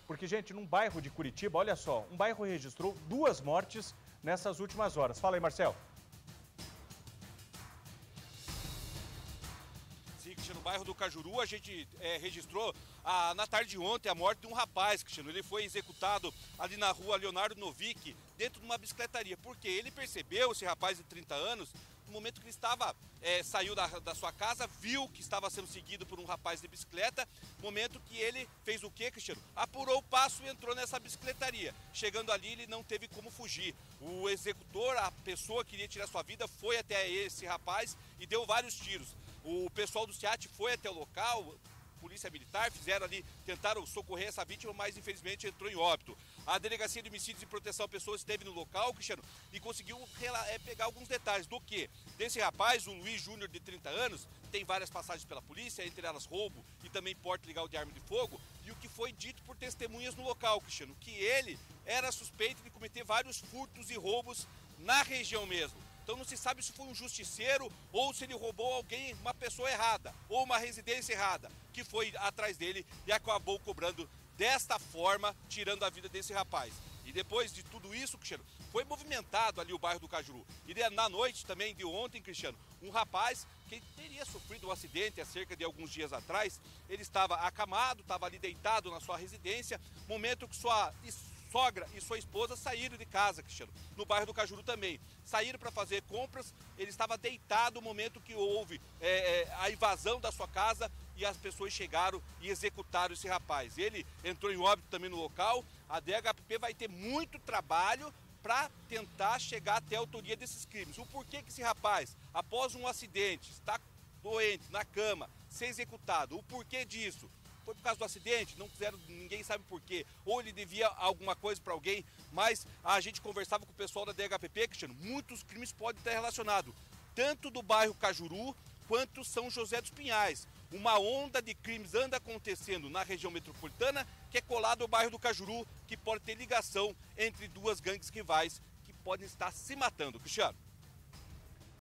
Porque, gente, num bairro de Curitiba, olha só, um bairro registrou 2 mortes nessas últimas horas. Fala aí, Marcel. No bairro do Cajuru, a gente registrou na tarde de ontem a morte de um rapaz, Cristiano. Ele foi executado ali na rua Leonardo Novick, dentro de uma bicicletaria. Porque ele percebeu, esse rapaz de 30 anos, no momento que ele saiu da sua casa, viu que estava sendo seguido por um rapaz de bicicleta, momento que ele fez o quê, Cristiano? Apurou o passo e entrou nessa bicicletaria. Chegando ali, ele não teve como fugir. O executor, a pessoa que queria tirar sua vida, foi até esse rapaz e deu vários tiros. O pessoal do SEAT foi até o local, polícia militar, tentaram socorrer essa vítima, mas infelizmente entrou em óbito. A Delegacia de Homicídios e Proteção à Pessoa esteve no local, Cristiano, e conseguiu pegar alguns detalhes do que? Desse rapaz, o Luiz Júnior, de 30 anos, tem várias passagens pela polícia, entre elas roubo e também porte ilegal de arma de fogo, e o que foi dito por testemunhas no local, Cristiano, que ele era suspeito de cometer vários furtos e roubos na região mesmo. Então não se sabe se foi um justiceiro ou se ele roubou alguém, uma pessoa errada ou uma residência errada que foi atrás dele e acabou cobrando desta forma, tirando a vida desse rapaz. E depois de tudo isso, Cristiano, foi movimentado ali o bairro do Cajuru. E na noite também de ontem, Cristiano, um rapaz que teria sofrido um acidente há cerca de alguns dias atrás, ele estava acamado, estava ali deitado na sua residência, momento que sua sogra e sua esposa saíram de casa, Cristiano, no bairro do Cajuru também. Saíram para fazer compras, ele estava deitado no momento que houve a invasão da sua casa e as pessoas chegaram e executaram esse rapaz. Ele entrou em óbito também no local. A DHPP vai ter muito trabalho para tentar chegar até a autoria desses crimes. O porquê que esse rapaz, após um acidente, está doente, na cama, ser executado, o porquê disso? Foi por causa do acidente? Não quiseram, ninguém sabe por quê. Ou ele devia alguma coisa para alguém, mas a gente conversava com o pessoal da DHPP, Cristiano, muitos crimes podem estar relacionados, tanto do bairro Cajuru, quanto São José dos Pinhais. Uma onda de crimes anda acontecendo na região metropolitana, que é colado ao bairro do Cajuru, que pode ter ligação entre duas gangues rivais que podem estar se matando, Cristiano.